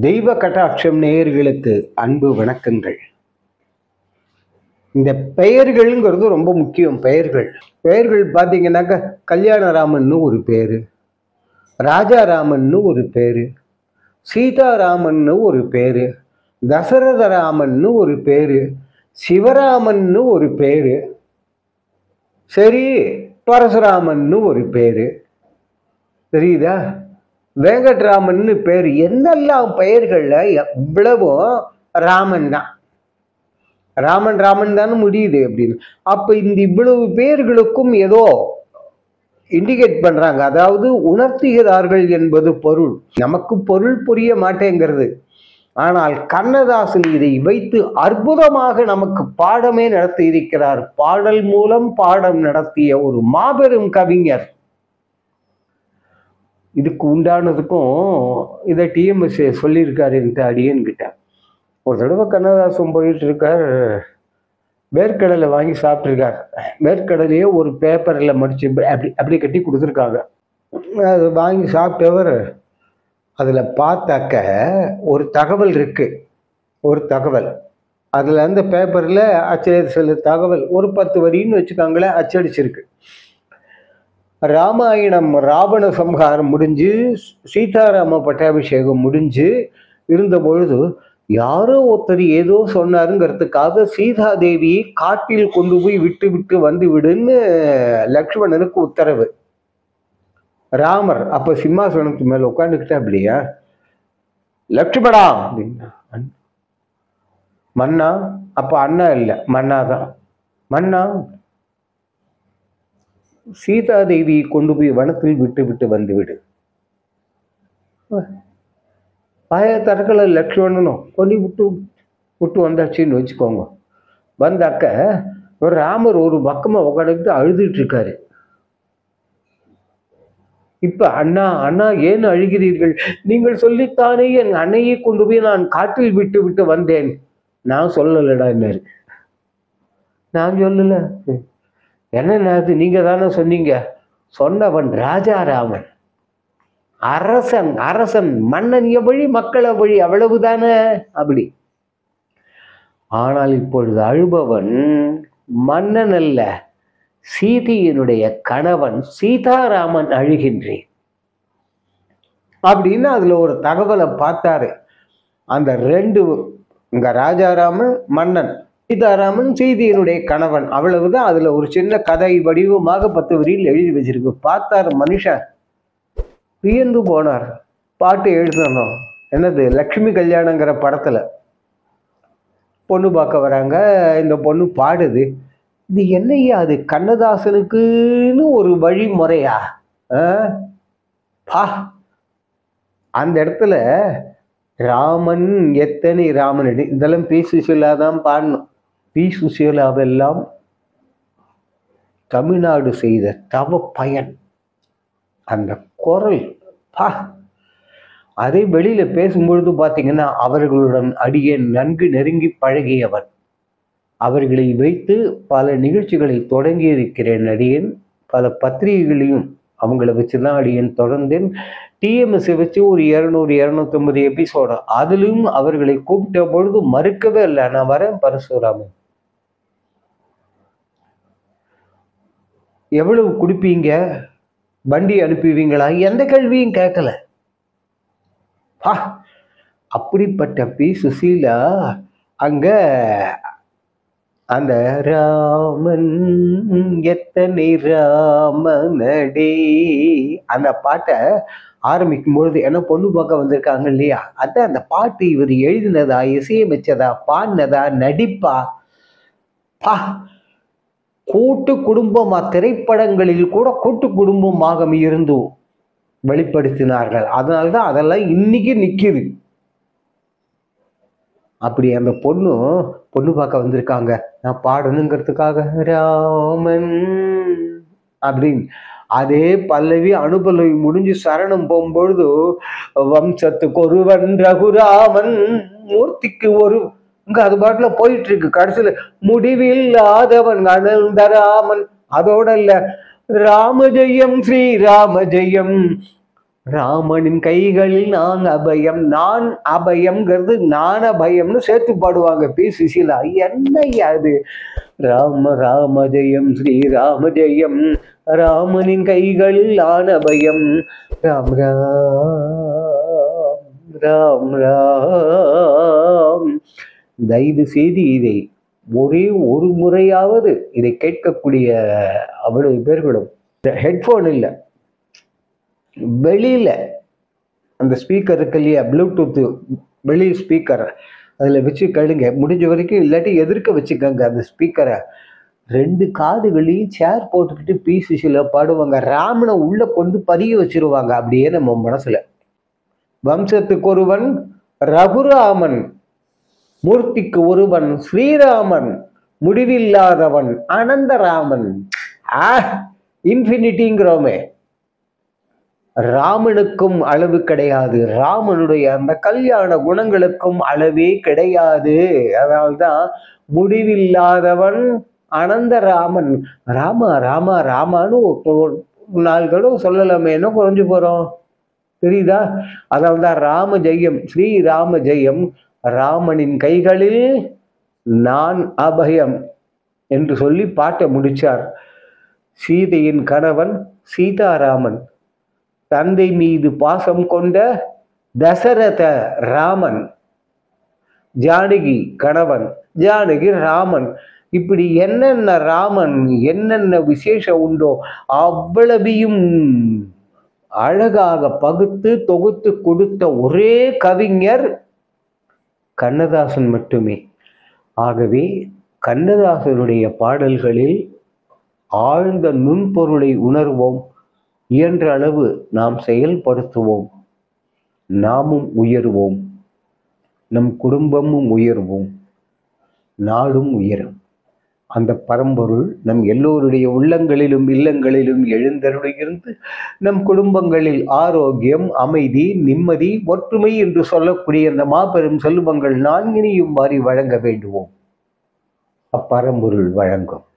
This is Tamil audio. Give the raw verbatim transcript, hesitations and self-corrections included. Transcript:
தெய்வ கட்டாட்சம் நேயர்களுக்கு அன்பு வணக்கங்கள். இந்த பெயர்கள்ங்கிறது ரொம்ப முக்கியம். பெயர்கள் பெயர்கள் பார்த்தீங்கன்னாக்க கல்யாணராமன்னு ஒரு பேரு, ராஜாராமன்னு ஒரு பேரு, சீதாராமன்னு ஒரு பேரு, தசரதராமன்னு ஒரு பேரு, சிவராமன்னு ஒரு பேரு, சரி பரசுராமன்னு ஒரு பேரு, தெரியுதா? வெங்கட்ராமன்னு பேர். என்னெல்லாம் பெயர்கள்ல இவ்வளவும் ராமன் தான். ராமன் ராமன் தானே முடியுது அப்படின்னு. அப்ப இந்த இவ்வளவு பேர்களுக்கும் ஏதோ இண்டிகேட் பண்றாங்க, அதாவது உணர்த்துகிறார்கள் என்பது பொருள். நமக்கு பொருள் புரிய மாட்டேங்கிறது. ஆனால் கண்ணதாசன் இதை வைத்து அற்புதமாக நமக்கு பாடமே நடத்தி இருக்கிறார். பாடல் மூலம் பாடம் நடத்திய ஒரு மாபெரும் கவிஞர். இதுக்கு உண்டானதுக்கும் இதை டிஎம்எஸ் சொல்லியிருக்காரு என்கிட்ட அடியன்கிட்ட. ஒரு தடவை கண்ணதாசன் போயிட்டு இருக்கார், வேர்க்கடலை வாங்கி சாப்பிட்ருக்கார். வேர்க்கடலையே ஒரு பேப்பரில் மடிச்சு அப்படி அப்படி கட்டி கொடுத்துருக்காங்க. அது வாங்கி சாப்பிட்டவர் அதில் பார்த்தாக்க ஒரு தகவல் இருக்கு. ஒரு தகவல் அதில் அந்த பேப்பரில் அச்சடி சில தகவல் ஒரு பத்து வரின்னு வச்சுக்காங்களேன் அச்சடிச்சிருக்கு. ராமாயணம் ராவண சம்ஹாரம் முடிஞ்சு சீதாராம பட்டாபிஷேகம் முடிஞ்சு இருந்த பொழுது யாரோ ஒருத்தர் ஏதோ சொன்னாருங்கிறதுக்காக சீதாதேவியை காட்டில் கொண்டு போய் விட்டு விட்டு வந்து விடுன்னு லக்ஷ்மணனுக்கு உத்தரவு. ராமர் அப்ப சிம்மாசனத்து மேல உட்காந்துக்கிட்டா அப்படியா, லக்ஷ்மணா அப்படின்னா மன்னா. அப்ப அண்ணா இல்லை, மன்னாதான். மன்னா, சீதாதேவியை கொண்டு போய் வனத்தில் விட்டு விட்டு வந்து விடு. பாய தரக்கல லக்ஷ்மணனும் கொண்டு விட்டு விட்டு வந்தாச்சுன்னு வச்சுக்கோங்க. வந்தாக்க ஒரு ராமர் ஒரு பக்கமா உட்காந்துக்கிட்டு அழுதுட்டு இருக்காரு. இப்ப அண்ணா அண்ணா ஏன் அழுகிறீர்கள்? நீங்கள் சொல்லித்தானே என் அன்னையை கொண்டு போய் நான் காட்டில் விட்டு விட்டு வந்தேன். நான் சொல்லலடா என்ன, நான் சொல்லல. என்ன அது, நீங்க தானே சொன்னீங்க. சொன்னவன் ராஜாராமன், அரசன். அரசன் மன்னன் எவ்வழி மக்கள் வழி, அவ்வளவுதானே அப்படி. ஆனால் இப்பொழுது அழுபவன் மன்னன் அல்ல, சீதையினுடைய கணவன் சீதாராமன் அழுகின்றேன் அப்படின்னு அதுல ஒரு தகவலை பார்த்தாரு. அந்த ரெண்டு, இங்க ராஜாராமன் மன்னன், சீதாராமன் சீதையினுடைய கணவன், அவ்வளவுதான். அதுல ஒரு சின்ன கதை வடிவமாக பத்து வரியில் எழுதி வச்சிருக்கு. பார்த்தார் மனுஷன், வியந்து போனார். பாட்டு எழுதணும், என்னது லக்ஷ்மி கல்யாணங்கிற படத்துல பொண்ணு பார்க்க வராங்க. இந்த பொண்ணு பாடுது. இது என்னையா அது, கண்ணதாசனுக்குன்னு ஒரு வழிமுறையா? பா, அந்த இடத்துல ராமன் எத்தனை ராமனடி, இதெல்லாம் பி சுசீலாதான் பாடணும். பி சுசீலாவெல்லாம் தமிழ்நாடு செய்த தவ பயன். அந்த குரல் பா, அதை வெளியில பேசும்பொழுது பார்த்தீங்கன்னா அவர்களுடன் அடியேன் நன்கு நெருங்கி பழகியவன். அவர்களை வைத்து பல நிகழ்ச்சிகளை தொடங்கி இருக்கிறேன் அடியேன். பல பத்திரிகைகளையும் அவங்கள வச்சுதான் அடியேன் தொடர்ந்தேன். டிஎம்எஸ் வச்சு ஒரு இருநூறு இருநூத்தி ஐம்பது எபிசோட, அதிலும் அவர்களை கூப்பிட்ட பொழுது மறுக்கவே இல்லை, நான் வரேன் பரசுராமன். எவ்வளவு குடிப்பீங்க, வண்டி அனுப்புவீங்களா, எந்த கேள்வியும் கேட்கல. பா, அப்படிப்பட்ட பி சுசீலா அங்க அந்த ராமன் எத்தனை ராமனடே அந்த பாட்டை ஆரம்பிக்கும் பொழுது, ஏன்னா பொண்ணு பார்க்க வந்திருக்காங்க இல்லையா, அதான் அந்த பாட்டு இவர் எழுதினதா, இசையமைச்சதா, பாடினதா, நடிப்பா, பா, கூட்டு குடும்பமா, திரைப்படங்களில் கூட கூட்டு குடும்பமாக இருந்து வெளிப்படுத்தினார்கள். அதனால்தான் அதெல்லாம் இன்னைக்கு நிக்குது. அப்படி அந்த பொண்ணு பொண்ணு பார்க்க வந்திருக்காங்க, நான் பாடணுங்கிறதுக்காக ராமன் அப்படின்னு அதே பல்லவி அனுபல்லவி முடிஞ்சு சரணம் போகும்பொழுது வம்சத்துக்கு ஒருவன் ரகுராமன், மூர்த்திக்கு ஒரு, இங்க அது பாட்டுல போயிட்டு இருக்கு. கடைசியில முடிவில் ஆதவன் அனந்த ராமன். அதோட இல்ல, ராமஜெயம் ஸ்ரீராம ஜெயம், ராமனின் கைகளில் நான் அபயம். நான் அபயம்ங்கிறது நான் அபயம்னு சேர்த்து பாடுவாங்க பி சுசீலா. என்னையா அது? ராம ராம ஜெயம் ஸ்ரீராம ஜெயம், ராமனின் கைகளில் நான் அபயம். ராம் ராம் ராம் ராம். தயவு செய்து இதை ஒரே ஒரு முறையாவது இதை கேட்கக்கூடிய அவ்வளவு பேர்களும் ஹெட்ஃபோன் இல்லை, வெளியில அந்த ஸ்பீக்கர் இருக்கு இல்லையா, ப்ளூடூத்து வெளி ஸ்பீக்கர், அதில் வச்சு கேளுங்க முடிஞ்ச வரைக்கும். இல்லாட்டி எதிர்க்க வச்சுக்கோங்க அந்த ஸ்பீக்கரை. ரெண்டு காதுகளையும் சேர் போட்டுக்கிட்டு பி சுசீலா பாடுவாங்க. ராமனை உள்ள கொண்டு பதிய வச்சிருவாங்க அப்படியே நம்ம மனசுல. வம்சத்துக்கு ஒருவன் ரகுராமன், மூர்த்திக்கு ஒருவன் ஸ்ரீராமன், முடிவில்லாதவன் அனந்தராமன். ஆ இன்ஃபினிட்டிங்கிறோமே. ராமனுக்கும் அளவு கிடையாது, ராமனுடைய அந்த கல்யாண குணங்களுக்கும் அளவே கிடையாது. அதனால்தான் முடிவில்லாதவன் அனந்தராமன். ராமா ராமா ராமான்னு நாள்களும் சொல்லலாமேனோ குறைஞ்சு போறோம், தெரியுதா? அதனால்தான் ராம ஜெயம் ஸ்ரீராம ஜெயம், ராமனின் கைகளில் நான் அபயம் என்று சொல்லி பாட்டை முடிச்சார். சீதையின் கணவன் சீதாராமன், தந்தை மீது பாசம் கொண்ட தசரத ராமன், ஜானகி கணவன் ஜானகி ராமன். இப்படி என்னென்ன ராமன் என்னென்ன விசேஷம் உண்டோ அவ்வளவையும் அழகாக பகுத்து தொகுத்து கொடுத்த ஒரே கவிஞர் கண்ணதாசன் மட்டுமே. ஆகவே கண்ணதாசனுடைய பாடல்களில் ஆழ்ந்த நுண்பொருளை உணர்வோம், இயன்ற அளவு நாம் செயல்படுத்துவோம், நாமும் உயர்வோம், நம் குடும்பமும் உயர்வோம், நாடும் உயரும். அந்த பரம்பொருள் நம் எல்லோருடைய உள்ளங்களிலும் இல்லங்களிலும் எழுந்தருளியிருந்து நம் குடும்பங்களில் ஆரோக்கியம், அமைதி, நிம்மதி, ஒற்றுமை என்று சொல்லக்கூடிய அந்த மாபெரும் செல்வங்கள் நான்கினையும் மாறி வழங்க வேண்டுவோம். அப்பரம்பொருள் வழங்கும்.